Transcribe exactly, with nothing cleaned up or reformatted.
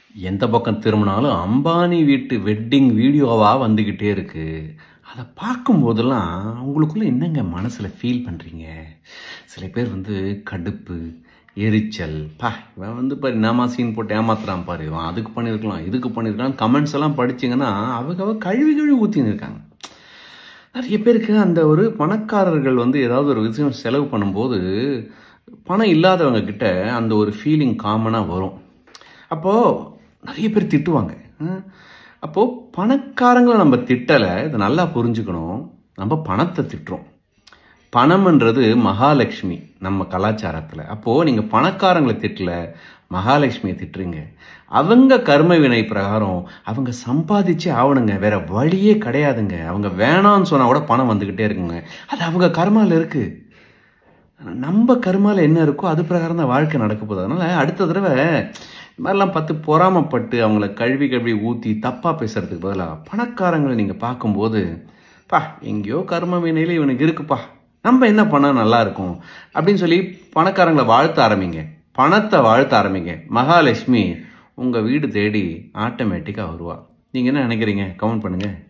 எந்த பக்கம் திரும்பினாலும் அம்பானி வீட்டு வெட்டிங் வீடியோவா வந்துக்கிட்டே இருக்கு. அதை பார்க்கும்போதெல்லாம் உங்களுக்குள்ள என்னங்க மனசில் ஃபீல் பண்ணுறீங்க? சில பேர் வந்து கடுப்பு, எரிச்சல், பா இவன் வந்து பாரு என்னமா சீன் போட்டு ஏமாத்துறான் பாரு, இவன் அதுக்கு பண்ணியிருக்கலாம் இதுக்கு பண்ணியிருக்கலாம் கமெண்ட்ஸ் எல்லாம் படிச்சிங்கன்னா அவங்க அவ கழுவி கழுவி ஊற்றின்னு இருக்காங்க. நிறைய பேருக்கு அந்த ஒரு பணக்காரர்கள் வந்து ஏதாவது ஒரு விஷயம் செலவு பண்ணும்போது பணம் இல்லாதவங்க கிட்ட அந்த ஒரு ஃபீலிங் காமனாக வரும். அப்போது நிறைய பேர் திட்டுவாங்க. அப்போது பணக்காரங்களை நம்ம திட்டலை, இதை நல்லா புரிஞ்சுக்கணும். நம்ம பணத்தை திட்டுறோம். பணம்ன்றது மகாலட்சுமி நம்ம கலாச்சாரத்தில். அப்போது நீங்கள் பணக்காரங்களை திட்டல, மகாலட்சுமியை திட்டுறீங்க. அவங்க கர்ம வினை பிரகாரம் அவங்க சம்பாதிச்சே ஆகணுங்க, வேற வழியே கிடையாதுங்க. அவங்க வேணான்னு சொன்னால் கூட பணம் வந்துக்கிட்டே இருக்குங்க. அது அவங்க கர்மாவில் இருக்குது. நம்ம கர்மாவில் என்ன இருக்கோ அது பிரகாரம் தான் வாழ்க்கை நடக்க போகுது. அதனால் அடுத்த தடவை இது மாதிரிலாம் பார்த்து பொறாமப்பட்டு அவங்கள கழுவி கழுவி ஊற்றி தப்பாக பேசுகிறதுக்கு பதிலாக பணக்காரங்களை நீங்கள் பார்க்கும்போது, பா எங்கேயோ கர்ம வினையில் இவனுக்கு இருக்குப்பா, நம்ம என்ன பண்ணால் நல்லா இருக்கும் அப்படின்னு சொல்லி பணக்காரங்களை வாழ்த்த ஆரம்பிங்க, பணத்தை வாழ்த்த ஆரம்பிங்க. மகாலட்சுமி உங்கள் வீடு தேடி ஆட்டோமேட்டிக்காக வருவா. நீங்கள் என்ன நினைக்கிறீங்க? கமெண்ட் பண்ணுங்கள்.